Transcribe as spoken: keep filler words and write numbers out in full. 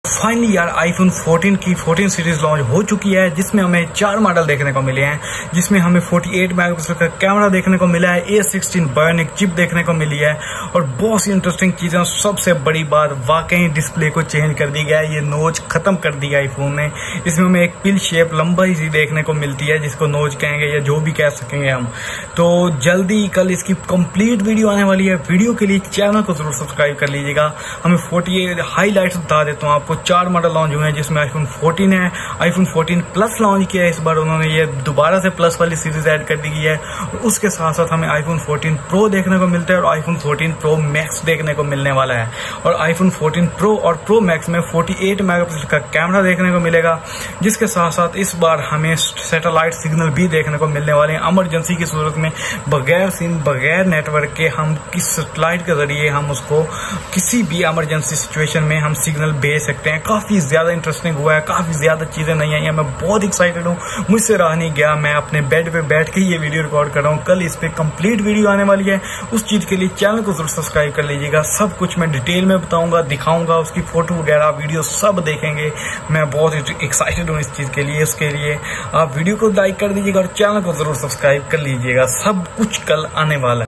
Finally यार iPhone fourteen की fourteen series launch हो चुकी है, जिसमें हमें चार मॉडल देखने को मिले हैं। जिसमें हमें अड़तालीस मेगापिक्सल का कैमरा देखने को मिला है, ए सिक्सटीन बायोनिक चिप देखने को मिली है और बहुत सी इंटरेस्टिंग चीजें। सबसे बड़ी बात, वाकई डिस्प्ले को चेंज कर दी गया है, ये नोच खत्म कर दिया आईफोन ने। इसमें हमें एक पिल शेप लंबाई सी देखने को मिलती है, जिसको नोच कहेंगे या जो भी कह सकेंगे हम। तो जल्दी कल इसकी कंप्लीट वीडियो आने वाली है। वीडियो के लिए चैनल को जरूर सब्सक्राइब कर लीजिएगा। हमें फोर्टी हाईलाइट्स बता देता हूँ आपको। चार मॉडल लॉन्च हुए हैं, जिसमें आईफोन फोर्टीन है, आईफोन फोर्टीन प्लस लॉन्च किया है। इस बार उन्होंने ये दोबारा से प्लस वाली सीरीज ऐड कर दी गई है और उसके साथ साथ हमें आईफोन फोर्टीन प्रो देखने को मिलता है और आईफोन फोर्टीन प्रो मैक्स देखने को मिलने वाला है। और आईफोन फोर्टीन प्रो और प्रो मैक्स में अड़तालीस मेगापिक्सल का कैमरा देखने को मिलेगा, जिसके साथ साथ इस बार हमें सैटेलाइट सिग्नल भी देखने को मिलने वाले हैं। इमरजेंसी की सूरत में बगैर सिम बगैर नेटवर्क के हम किस सैटेलाइट के जरिए हम उसको किसी भी इमरजेंसी सिचुएशन में हम सिग्नल भेज सकते हैं। काफी ज्यादा इंटरेस्टिंग हुआ है, काफी ज्यादा चीजें नहीं आई हैं। मैं बहुत एक्साइटेड हूँ, मुझसे रहा नहीं गया। मैं अपने बेड पे बैठ के ये वीडियो रिकॉर्ड कर रहा हूँ। कल इस पे कंप्लीट वीडियो आने वाली है, उस चीज के लिए चैनल को जरूर सब्सक्राइब कर लीजिएगा। सब कुछ मैं डिटेल में बताऊंगा, दिखाऊंगा, उसकी फोटो वगैरह वीडियो सब देखेंगे। मैं बहुत एक्साइटेड हूँ इस चीज के लिए। उसके लिए आप वीडियो को लाइक कर दीजिएगा और चैनल को जरूर सब्सक्राइब कर लीजिएगा। सब कुछ कल आने वाला है।